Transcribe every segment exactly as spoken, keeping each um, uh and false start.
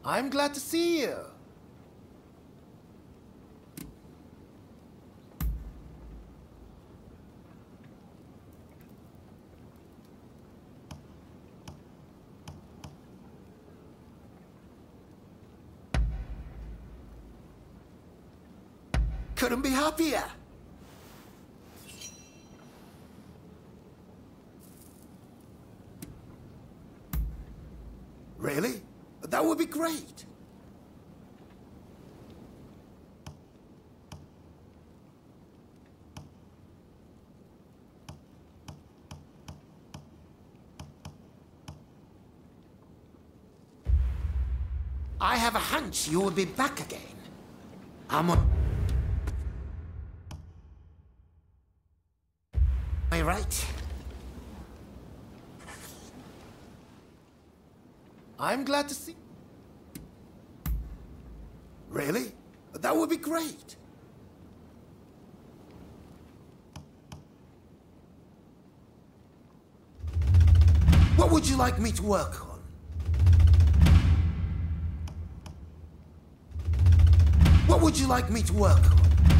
I'm glad to see you. Couldn't be happier. Really? That would be great. I have a hunch you will be back again. I'm on... Am I right? I'm glad to see... Really? That would be great. What would you like me to work on? What would you like me to work on?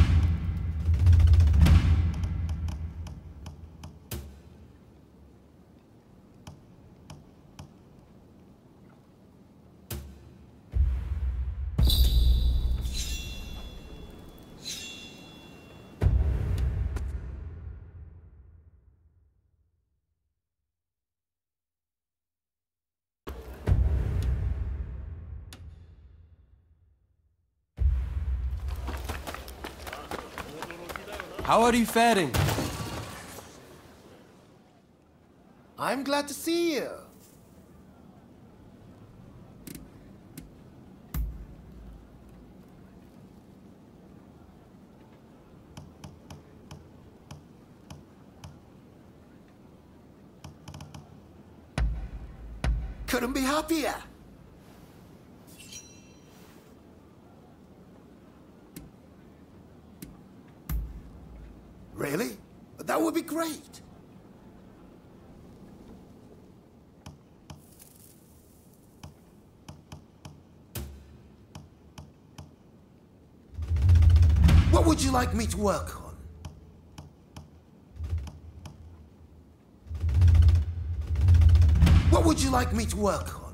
How are you faring? I'm glad to see you. Couldn't be happier. Really? That would be great. What would you like me to work on? What would you like me to work on?